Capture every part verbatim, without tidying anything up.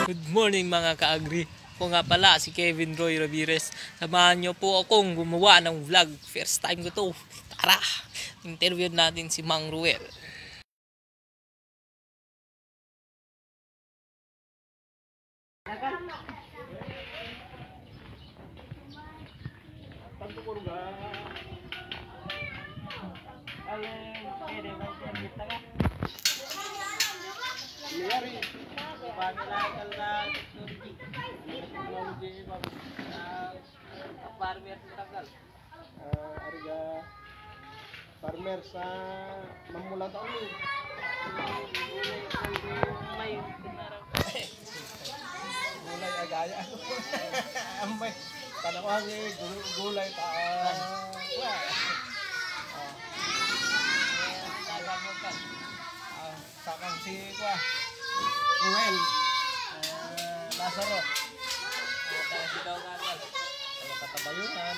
Good morning mga ka-agri. Ako nga pala si Kevin Roy Ramirez. Samahan niyo po akong gumawa ng vlog. First time ko to. Tara! Interview natin si Mang Ruel. Uh, Arga farmer sa mamulang taon ni gulay agaya amay kada ko ang gulay ta sakang si kwa Ruel Lazaro si daw kagal kalau katabayunan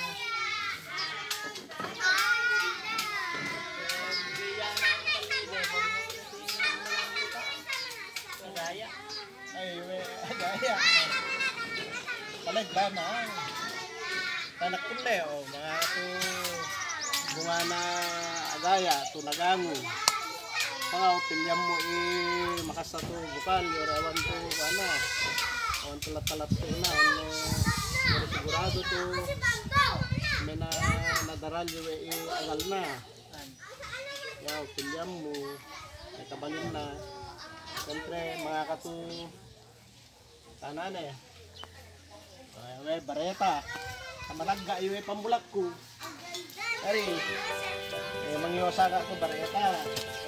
Agaya. Ay, we, agaya. Palag na. Tanak kunle o mga to bunga na agaya to nagango. Pangaw pilyam mo eh makasa to bukal yo awan to ano. Awan talat-talat to na ano sigurado to may na nadaral yo eh agal na. Yaw pilyam mo ay kabalin na. Siyempre, mga katu tanan eh. Ay, bareta. Kamalagga iwe pambulak ko. Ari. Eh mangyosa ka ko bareta.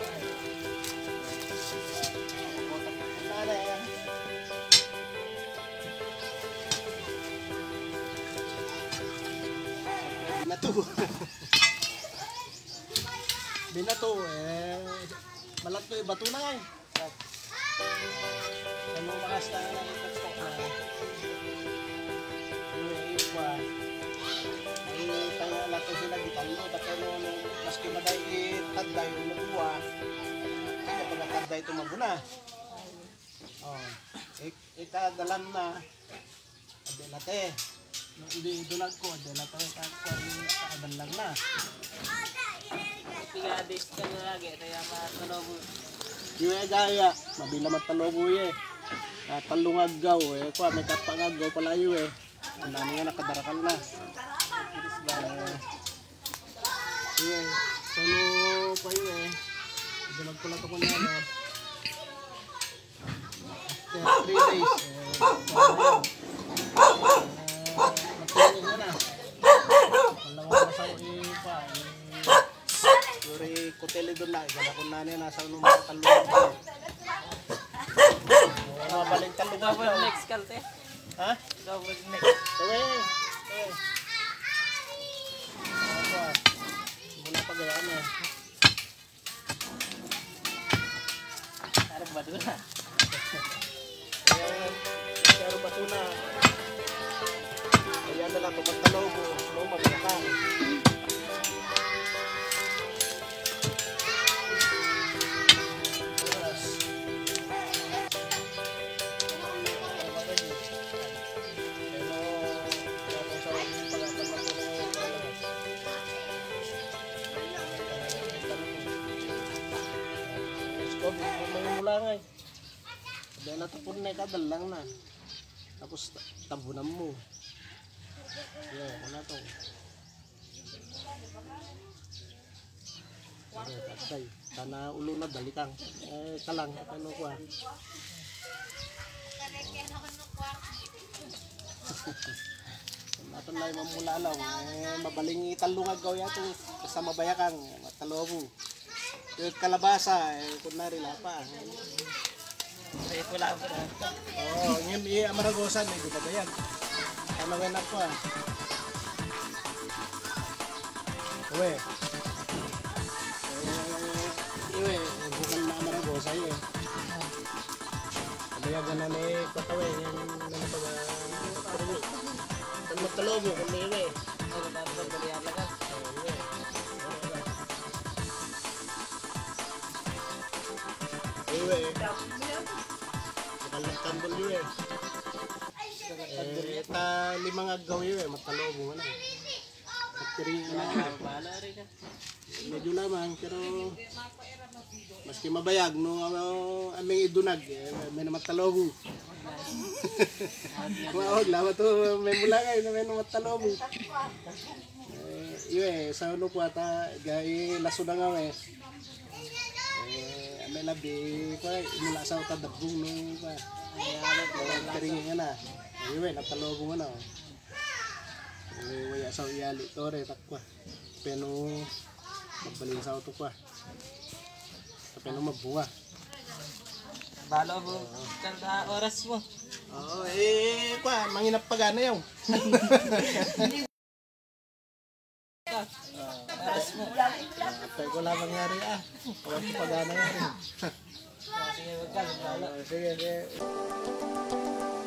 Tanan eh. Binato. Binato eh. Malat ko ibato na eh. Ano makasta na ipagpok na iwa ay tayo lato sila gitalo tapos no maski maday itagday yung natuwa kapag natagday ito mabuna oh ikadalan na adelate hindi idunag ko adelate kakadan lang na Pigadis ka na lagi kaya matalobo. Yung agaya, mabila matalobo eh. Uh, talungagaw eh. Kuha, may kapangagaw pala yun eh. Ang dami nga nakadarakal na. Uh, yun. Salo pa yun eh. Dalag ko lang ito kung ano. After three days. Eh, uh, Matuloy nga na. Malawang masang ipa. Yuri kuteli doon lang. Gala ko na niya nasa lumang talungan pa. Mga baling talungan pa. Double next kalte. Ha? Double next. Sabi. Eh. Apa? Mula pa gayaan eh. Harap ba doon na? Ayan. Pero ba ito na? Ayan na lang. Tumatalaw mo. Lumang mabiyakan. Mulangay. Dahil natapon na ikadal lang na. Tapos tabunan mo. Yeah, ano to? Okay, tatay. Kana ulo na dalikang. Eh, kalang. Ano ko ah. Naton lang mamula lang. Eh, mabaling italungag gaw yato. Kasama bayakang. Matalobo. Yung kalabasa, eh, kunwari lapa. Ay, wala ba na? Oo, yung i-amaragosan, eh, di ba yan? Tanawin ako ah. Uwe. Uwe, bukan na amaragosa yun eh. Kabayagan na ni Katawe, yan yung nanatawa. Kung magtalobo, kung may uwe. Ano ba ito? Balihan lang ka? Uwe. Bukan lang ka Tandol yun eh. Eh, ta limang agaw yun eh, matalobo mo na. Pagtiring na lang. Bahala rin ka. Medyo lamang, pero maski mabayag, no ano, aming idunag, eh, may naman talobo. Maog, lama to, may mulangay na may naman talobo. Eh, yun eh, sa ano po ata, gaya laso na nga eh. Eh, may labi, pa, mula sa utadabong no, pa. Pagtiring nga na. Yun eh, natalobo mo na. Oh. Eh, waya sa iyali, tore, takwa. Pero, magbalin sa auto pa. Pero mabunga. Balo mo, kanta oras mo. Oo, eh, kwa, manginap pagana yaw. Oras mo. Pero ko lang mangyari ah. Walang pagana yan. Sige, wag ka, balo. Sige, sige.